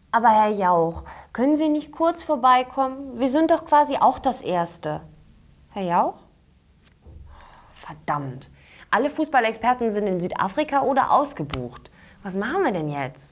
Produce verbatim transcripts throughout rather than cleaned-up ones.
Aber Herr Jauch, können Sie nicht kurz vorbeikommen? Wir sind doch quasi auch das Erste. Herr Jauch? Verdammt. Alle Fußballexperten sind in Südafrika oder ausgebucht. Was machen wir denn jetzt?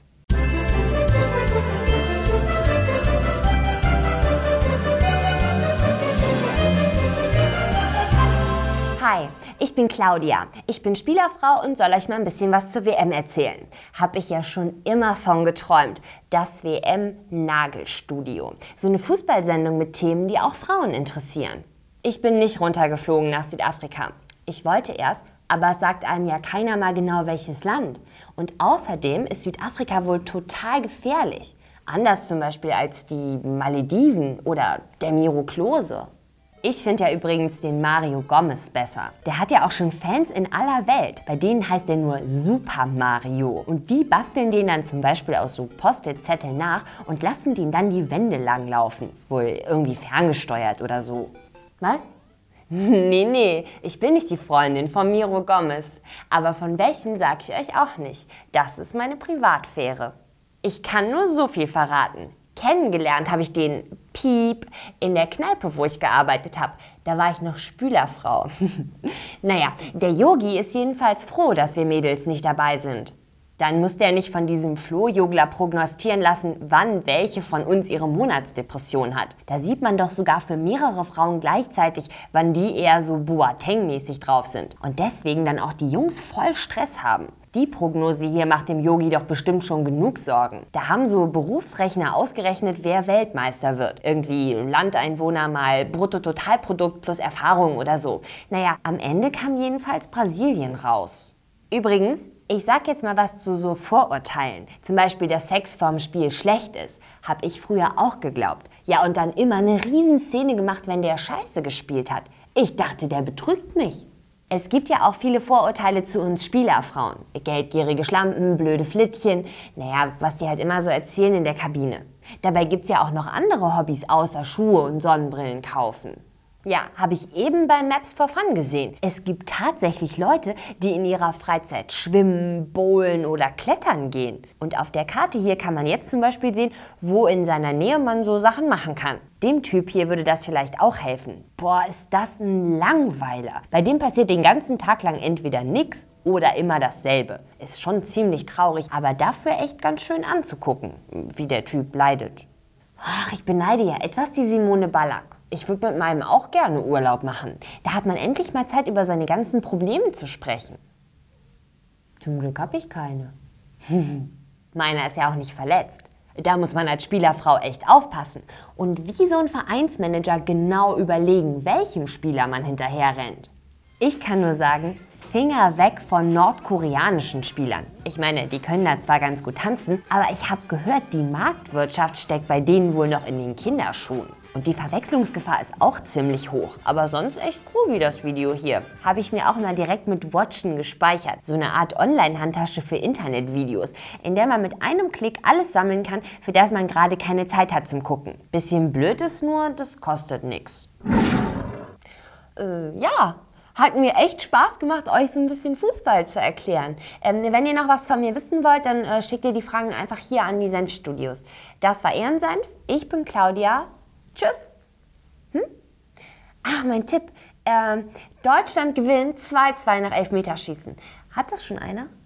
Hi, ich bin Claudia. Ich bin Spielerfrau und soll euch mal ein bisschen was zur W M erzählen. Hab ich ja schon immer von geträumt. Das W M-Nagelstudio. So eine Fußballsendung mit Themen, die auch Frauen interessieren. Ich bin nicht runtergeflogen nach Südafrika. Ich wollte erst, aber es sagt einem ja keiner mal genau welches Land. Und außerdem ist Südafrika wohl total gefährlich. Anders zum Beispiel als die Malediven oder der Miro Klose. Ich finde ja übrigens den Mario Gomez besser. Der hat ja auch schon Fans in aller Welt. Bei denen heißt er nur Super Mario. Und die basteln den dann zum Beispiel aus so Post-it-Zetteln nach und lassen den dann die Wände langlaufen. Wohl irgendwie ferngesteuert oder so. Was? Nee, nee, ich bin nicht die Freundin von Miro Gomez. Aber von welchem sage ich euch auch nicht. Das ist meine Privatsphäre. Ich kann nur so viel verraten. Kennengelernt habe ich den Piep in der Kneipe, wo ich gearbeitet habe. Da war ich noch Spülerfrau. Naja, der Yogi ist jedenfalls froh, dass wir Mädels nicht dabei sind. Dann muss der nicht von diesem Flohjogler prognostizieren lassen, wann welche von uns ihre Monatsdepression hat. Da sieht man doch sogar für mehrere Frauen gleichzeitig, wann die eher so Boateng-mäßig drauf sind. Und deswegen dann auch die Jungs voll Stress haben. Die Prognose hier macht dem Yogi doch bestimmt schon genug Sorgen. Da haben so Berufsrechner ausgerechnet, wer Weltmeister wird. Irgendwie Landeinwohner mal Bruttototalprodukt plus Erfahrung oder so. Naja, am Ende kam jedenfalls Brasilien raus. Übrigens, ich sag jetzt mal was zu so Vorurteilen. Zum Beispiel, dass Sex vorm Spiel schlecht ist. Hab ich früher auch geglaubt. Ja, und dann immer eine Riesenszene gemacht, wenn der Scheiße gespielt hat. Ich dachte, der betrügt mich. Es gibt ja auch viele Vorurteile zu uns Spielerfrauen. Geldgierige Schlampen, blöde Flittchen, naja, was die halt immer so erzählen in der Kabine. Dabei gibt's ja auch noch andere Hobbys außer Schuhe und Sonnenbrillen kaufen. Ja, habe ich eben bei Maps for Fun gesehen. Es gibt tatsächlich Leute, die in ihrer Freizeit schwimmen, bowlen oder klettern gehen. Und auf der Karte hier kann man jetzt zum Beispiel sehen, wo in seiner Nähe man so Sachen machen kann. Dem Typ hier würde das vielleicht auch helfen. Boah, ist das ein Langweiler. Bei dem passiert den ganzen Tag lang entweder nix oder immer dasselbe. Ist schon ziemlich traurig, aber dafür echt ganz schön anzugucken, wie der Typ leidet. Ach, ich beneide ja etwas die Simone Ballack. Ich würde mit meinem auch gerne Urlaub machen. Da hat man endlich mal Zeit, über seine ganzen Probleme zu sprechen. Zum Glück habe ich keine. Meiner ist ja auch nicht verletzt. Da muss man als Spielerfrau echt aufpassen. Und wie so ein Vereinsmanager genau überlegen, welchem Spieler man hinterher rennt. Ich kann nur sagen, Finger weg von nordkoreanischen Spielern. Ich meine, die können da zwar ganz gut tanzen, aber ich habe gehört, die Marktwirtschaft steckt bei denen wohl noch in den Kinderschuhen. Und die Verwechslungsgefahr ist auch ziemlich hoch. Aber sonst echt cool wie das Video hier. Habe ich mir auch mal direkt mit Watchen gespeichert. So eine Art Online-Handtasche für Internetvideos, in der man mit einem Klick alles sammeln kann, für das man gerade keine Zeit hat zum Gucken. Bisschen blöd ist nur, das kostet nichts. Äh, ja. Hat mir echt Spaß gemacht, euch so ein bisschen Fußball zu erklären. Ähm, wenn ihr noch was von mir wissen wollt, dann äh, schickt ihr die Fragen einfach hier an die Senfstudios. Das war Ehrensenf, ich bin Claudia. Tschüss. Hm? Ach, mein Tipp. Ähm, Deutschland gewinnt zwei zwei nach Elfmeterschießen. Hat das schon einer?